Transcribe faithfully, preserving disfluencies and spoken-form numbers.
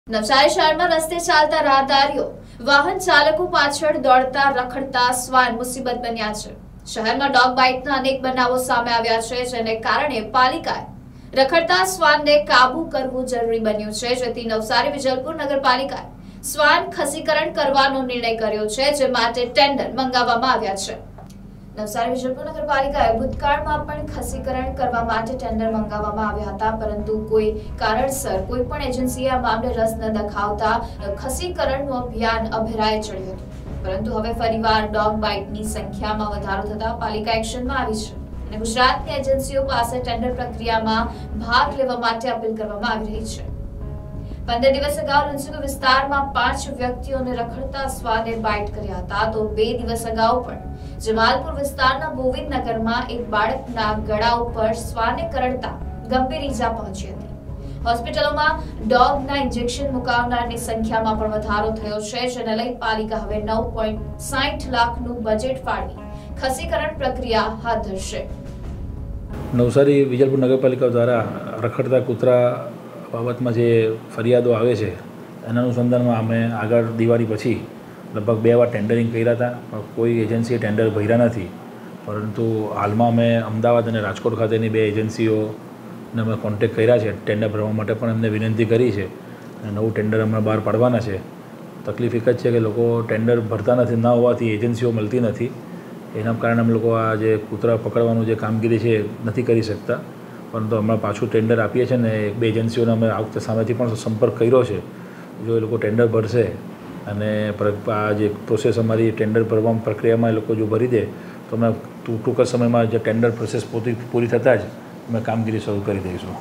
નવસારી શહેરમાં રસ્તે ચાલતા રાહદારીઓ વાહન ચાલકો પાછળ દોડતા રખડતા શ્વાન મુસીબત બન્યા છે। શહેરમાં ડોગ બાઇટના અનેક બનાવો સામે આવ્યા છે, જેને કારણે પાલિકાએ રખડતા શ્વાનને કાબૂ કરવું જરૂરી બન્યું છે, જેથી નવસારી વિજલપુર નગરપાલિકાએ શ્વાન ખસીકરણ કરવાનો નિર્ણય કર્યો છે, જે માટે ટેન્ડર મંગાવવામાં આવ્યા છે। નવસારી વિજલપુર નગરપાલિકાએ ભૂતકાળમાં પણ ખસીકરણ કરવા માટે ટેન્ડર મંગાવવામાં આવ્યા હતા, પરંતુ કોઈ કારણસર કોઈ પણ એજન્સીએ આ મામલે રસ ન દાખવતા ખસીકરણનું અભિયાન અભેરાએ ચડ્યું હતું। પરંતુ હવે ફરીવાર ડોગ બાઇટની સંખ્યામાં વધારો થતા પાલિકા એક્શનમાં આવી છે અને ગુજરાતની એજન્સીઓ પાસે ટેન્ડર પ્રક્રિયામાં ભાગ લેવા માટે અપીલ કરવામાં આવી રહી છે। પંદર દિવસ અગાઉ લુન્સીગુ વિસ્તારમાં પાંચ વ્યક્તિઓને રખડતા શ્વાને બાઇટ કર્યા હતા, તો બે દિવસ અગાઉ પણ જમાલપુર વિસ્તારના ગોવિંદનગરમાં એક બાળકના ગળા ઉપર શ્વાને કરડતા ગંભીર ઈજા પહોંચી હતી। હોસ્પિટલોમાં ડોગના ઇન્જેક્શન મુકાવનારની સંખ્યામાં પણ વધારો થયો છે, જેને લઈ પાલિકા હવે નવ પોઈન્ટ સાઠ લાખનું બજેટ ફાળવી ખસીકરણ પ્રક્રિયા હાથ ધરશે। નવસારી વિજલપુર નગરપાલિકા દ્વારા રખડતા કૂતરા બાબતમાં જે ફરિયાદો આવે છે એના અનુસંધાનમાં અમે આગળ દિવાળી પછી લગભગ બે વાર ટેન્ડરિંગ કર્યા હતા, પણ કોઈ એજન્સીએ ટેન્ડર ભર્યા નથી। પરંતુ હાલમાં અમે અમદાવાદ અને રાજકોટ ખાતેની બે એજન્સીઓને અમે કોન્ટેક્ટ કર્યા છે, ટેન્ડર ભરવા માટે પણ એમને વિનંતી કરી છે અને નવું ટેન્ડર હમણાં બહાર પાડવાના છે। તકલીફ એક જ છે કે લોકો ટેન્ડર ભરતા નથી, ન હોવાથી એજન્સીઓ મળતી નથી, એના કારણે અમે લોકો આ જે કૂતરા પકડવાનું જે કામગીરી છે એ નથી કરી શકતા। પરંતુ હમણાં પાછું ટેન્ડર આપીએ છીએ ને એક બે એજન્સીઓને અમે આ વખતે સામેથી પણ સંપર્ક કર્યો છે। જો એ લોકો ટેન્ડર ભરશે અને આ જે પ્રોસેસ અમારી ટેન્ડર ભરવાની પ્રક્રિયામાં એ લોકો જો ભરી દે તો અમે ટૂંક સમયમાં જે ટેન્ડર પ્રોસેસ પૂરી પૂરી થતાં જ અમે કામગીરી શરૂ કરી દઈશું।